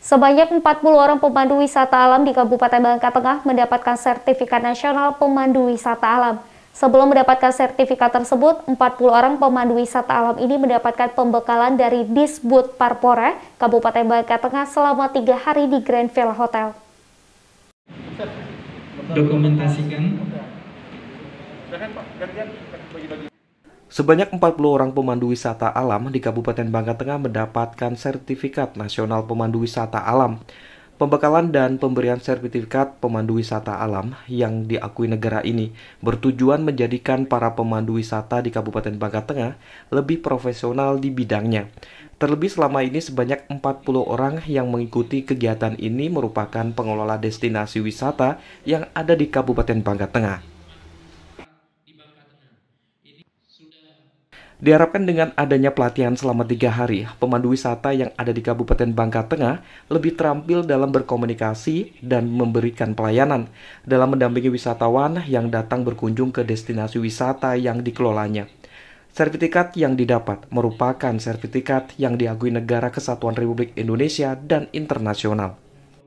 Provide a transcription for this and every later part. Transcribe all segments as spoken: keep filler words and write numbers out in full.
Sebanyak empat puluh orang pemandu wisata alam di Kabupaten Bangka Tengah mendapatkan sertifikat nasional pemandu wisata alam. Sebelum mendapatkan sertifikat tersebut, empat puluh orang pemandu wisata alam ini mendapatkan pembekalan dari Disbud Parpora Kabupaten Bangka Tengah selama tiga hari di Grand Villa Hotel. Dokumentasikan. Sebanyak empat puluh orang pemandu wisata alam di Kabupaten Bangka Tengah mendapatkan sertifikat nasional pemandu wisata alam. Pembekalan dan pemberian sertifikat pemandu wisata alam yang diakui negara ini bertujuan menjadikan para pemandu wisata di Kabupaten Bangka Tengah lebih profesional di bidangnya. Terlebih selama ini sebanyak empat puluh orang yang mengikuti kegiatan ini merupakan pengelola destinasi wisata yang ada di Kabupaten Bangka Tengah. Diharapkan dengan adanya pelatihan selama tiga hari, pemandu wisata yang ada di Kabupaten Bangka Tengah lebih terampil dalam berkomunikasi dan memberikan pelayanan dalam mendampingi wisatawan yang datang berkunjung ke destinasi wisata yang dikelolanya. Sertifikat yang didapat merupakan sertifikat yang diakui Negara Kesatuan Republik Indonesia dan internasional.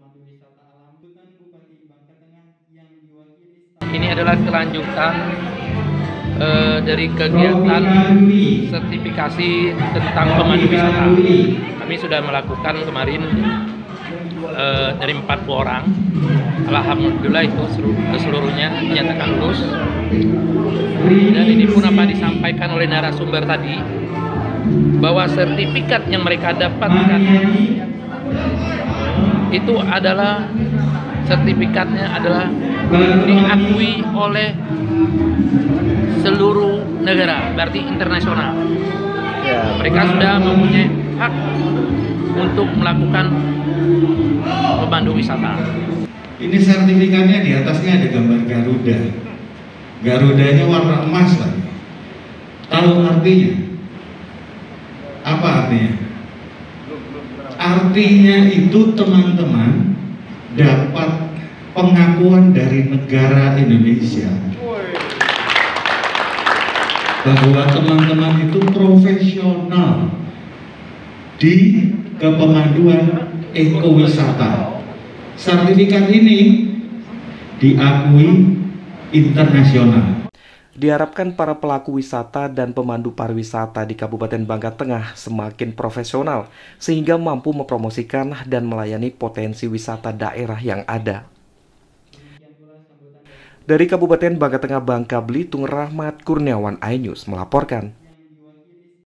Ini adalah kelanjutan Uh, dari kegiatan sertifikasi tentang pemandu wisata. Kami sudah melakukan kemarin uh, dari empat puluh orang. Alhamdulillah itu seluruhnya dinyatakan lulus. Dan ini pun apa disampaikan oleh narasumber tadi, bahwa sertifikat yang mereka dapatkan itu adalah sertifikatnya adalah diakui oleh seluruh negara, berarti internasional. Ya. Mereka sudah mempunyai hak untuk melakukan pemandu wisata. Ini sertifikatnya di atasnya ada gambar Garuda. Garudanya warna emas lagi. Tahu artinya? Apa artinya? Artinya itu teman-teman dapat pengakuan dari negara Indonesia bahwa teman-teman itu profesional di kepemanduan ekowisata. Sertifikat ini diakui internasional. Diharapkan para pelaku wisata dan pemandu pariwisata di Kabupaten Bangka Tengah semakin profesional sehingga mampu mempromosikan dan melayani potensi wisata daerah yang ada. Dari Kabupaten Bangka Tengah, Bangka Belitung, Rahmat Kurniawan, iNews melaporkan.